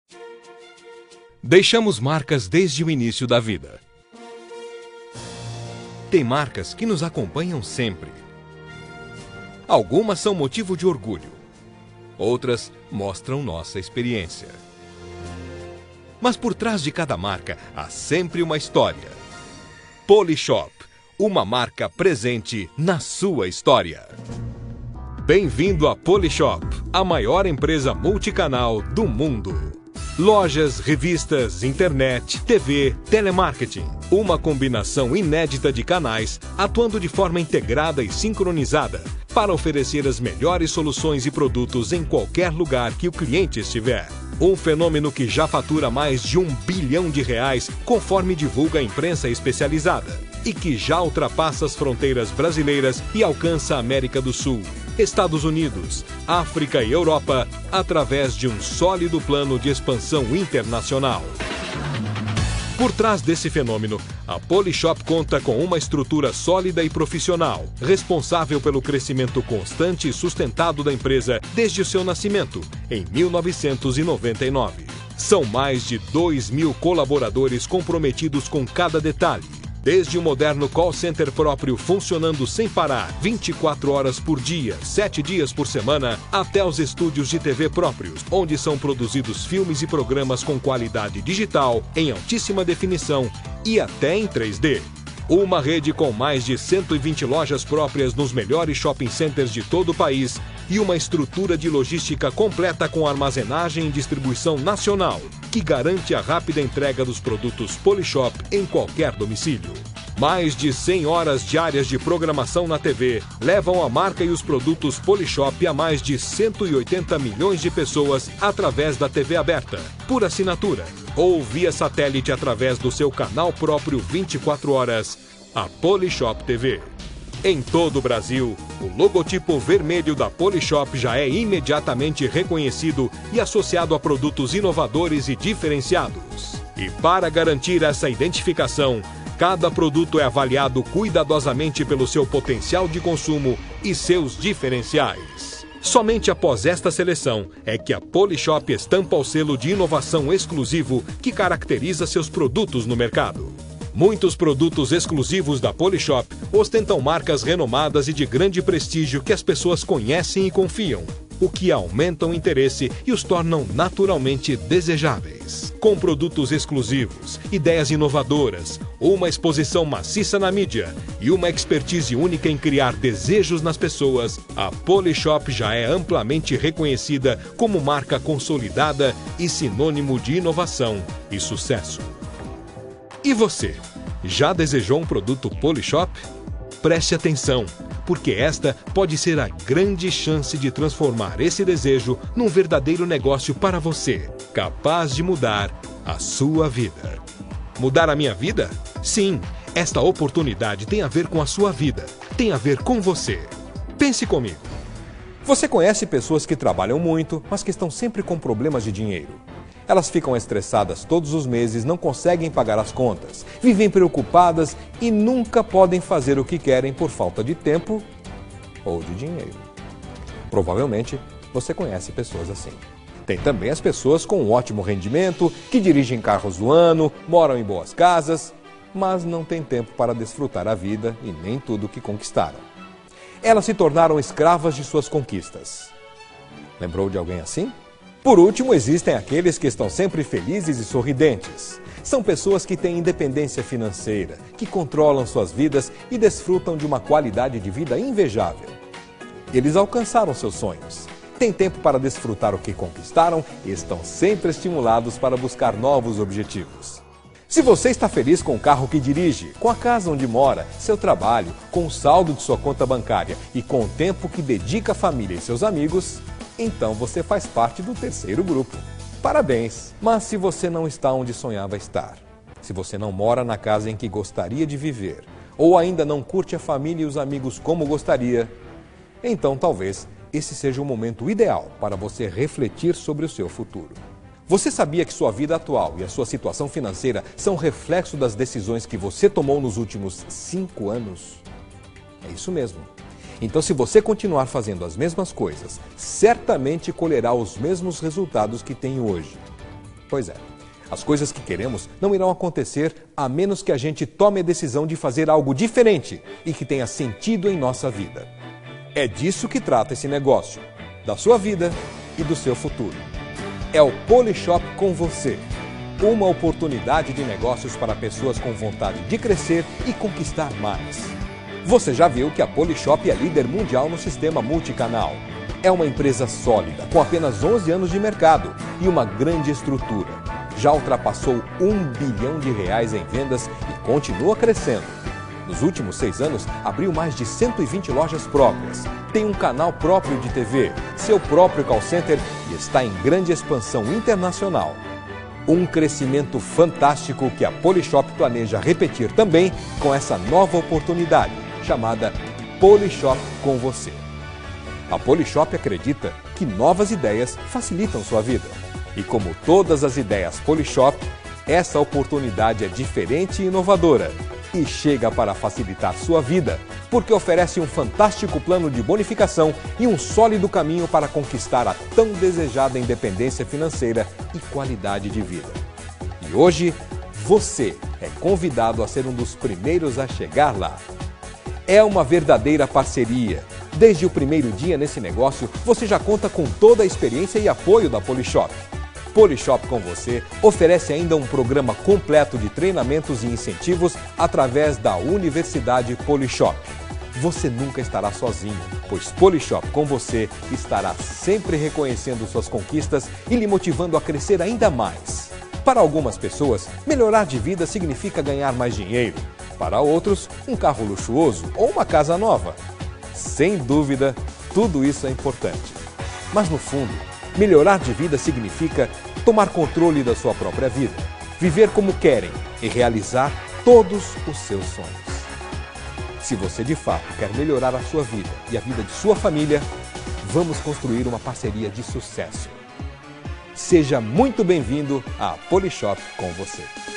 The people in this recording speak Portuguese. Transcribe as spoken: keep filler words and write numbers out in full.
Deixamos marcas desde o início da vida. Tem marcas que nos acompanham sempre. Algumas são motivo de orgulho. Outras mostram nossa experiência. Mas por trás de cada marca há sempre uma história. Polishop, uma marca presente na sua história. Bem-vindo a Polishop, a maior empresa multicanal do mundo. Lojas, revistas, internet, T V, telemarketing. Uma combinação inédita de canais atuando de forma integrada e sincronizada para oferecer as melhores soluções e produtos em qualquer lugar que o cliente estiver. Um fenômeno que já fatura mais de um bilhão de reais, conforme divulga a imprensa especializada, e que já ultrapassa as fronteiras brasileiras e alcança a América do Sul, Estados Unidos, África e Europa, através de um sólido plano de expansão internacional. Por trás desse fenômeno, a Polishop conta com uma estrutura sólida e profissional, responsável pelo crescimento constante e sustentado da empresa desde o seu nascimento, em mil novecentos e noventa e nove. São mais de dois mil colaboradores comprometidos com cada detalhe, desde o moderno call center próprio funcionando sem parar, vinte e quatro horas por dia, sete dias por semana, até os estúdios de T V próprios, onde são produzidos filmes e programas com qualidade digital, em altíssima definição e até em três D. Uma rede com mais de cento e vinte lojas próprias nos melhores shopping centers de todo o país e uma estrutura de logística completa com armazenagem e distribuição nacional, que garante a rápida entrega dos produtos Polishop em qualquer domicílio. Mais de cem horas diárias de programação na T V levam a marca e os produtos Polishop a mais de cento e oitenta milhões de pessoas através da T V aberta, por assinatura, ou via satélite através do seu canal próprio vinte e quatro horas, a Polishop T V. Em todo o Brasil, o logotipo vermelho da Polishop já é imediatamente reconhecido e associado a produtos inovadores e diferenciados. E para garantir essa identificação, cada produto é avaliado cuidadosamente pelo seu potencial de consumo e seus diferenciais. Somente após esta seleção é que a Polishop estampa o selo de inovação exclusivo que caracteriza seus produtos no mercado. Muitos produtos exclusivos da Polishop ostentam marcas renomadas e de grande prestígio que as pessoas conhecem e confiam, o que aumenta o interesse e os tornam naturalmente desejáveis. Com produtos exclusivos, ideias inovadoras, uma exposição maciça na mídia e uma expertise única em criar desejos nas pessoas, a Polishop já é amplamente reconhecida como marca consolidada e sinônimo de inovação e sucesso. E você, já desejou um produto Polishop? Preste atenção, porque esta pode ser a grande chance de transformar esse desejo num verdadeiro negócio para você, capaz de mudar a sua vida. Mudar a minha vida? Sim, esta oportunidade tem a ver com a sua vida, tem a ver com você. Pense comigo. Você conhece pessoas que trabalham muito, mas que estão sempre com problemas de dinheiro. Elas ficam estressadas todos os meses, não conseguem pagar as contas, vivem preocupadas e nunca podem fazer o que querem por falta de tempo ou de dinheiro. Provavelmente você conhece pessoas assim. Tem também as pessoas com um ótimo rendimento, que dirigem carros do ano, moram em boas casas, mas não têm tempo para desfrutar a vida e nem tudo o que conquistaram. Elas se tornaram escravas de suas conquistas. Lembrou de alguém assim? Por último, existem aqueles que estão sempre felizes e sorridentes. São pessoas que têm independência financeira, que controlam suas vidas e desfrutam de uma qualidade de vida invejável. Eles alcançaram seus sonhos, têm tempo para desfrutar o que conquistaram e estão sempre estimulados para buscar novos objetivos. Se você está feliz com o carro que dirige, com a casa onde mora, seu trabalho, com o saldo de sua conta bancária e com o tempo que dedica à família e seus amigos, então você faz parte do terceiro grupo. Parabéns! Mas se você não está onde sonhava estar, se você não mora na casa em que gostaria de viver, ou ainda não curte a família e os amigos como gostaria, então talvez esse seja o momento ideal para você refletir sobre o seu futuro. Você sabia que sua vida atual e a sua situação financeira são reflexo das decisões que você tomou nos últimos cinco anos? É isso mesmo. Então, se você continuar fazendo as mesmas coisas, certamente colherá os mesmos resultados que tem hoje. Pois é, as coisas que queremos não irão acontecer a menos que a gente tome a decisão de fazer algo diferente e que tenha sentido em nossa vida. É disso que trata esse negócio, da sua vida e do seu futuro. É o Polishop com você. Uma oportunidade de negócios para pessoas com vontade de crescer e conquistar mais. Você já viu que a Polishop é líder mundial no sistema multicanal. É uma empresa sólida, com apenas onze anos de mercado e uma grande estrutura. Já ultrapassou um bilhão de reais em vendas e continua crescendo. Nos últimos seis anos, abriu mais de cento e vinte lojas próprias, tem um canal próprio de T V, seu próprio call center e está em grande expansão internacional. Um crescimento fantástico que a Polishop planeja repetir também com essa nova oportunidade, chamada Polishop com você. A Polishop acredita que novas ideias facilitam sua vida. E como todas as ideias Polishop, essa oportunidade é diferente e inovadora e chega para facilitar sua vida, porque oferece um fantástico plano de bonificação e um sólido caminho para conquistar a tão desejada independência financeira e qualidade de vida. E hoje, você é convidado a ser um dos primeiros a chegar lá. É uma verdadeira parceria. Desde o primeiro dia nesse negócio, você já conta com toda a experiência e apoio da Polishop. Polishop com você oferece ainda um programa completo de treinamentos e incentivos através da Universidade Polishop. Você nunca estará sozinho, pois Polishop com você estará sempre reconhecendo suas conquistas e lhe motivando a crescer ainda mais. Para algumas pessoas, melhorar de vida significa ganhar mais dinheiro. Para outros, um carro luxuoso ou uma casa nova. Sem dúvida, tudo isso é importante. Mas no fundo, melhorar de vida significa tomar controle da sua própria vida, viver como querem e realizar todos os seus sonhos. Se você de fato quer melhorar a sua vida e a vida de sua família, vamos construir uma parceria de sucesso. Seja muito bem-vindo à Polishop com você.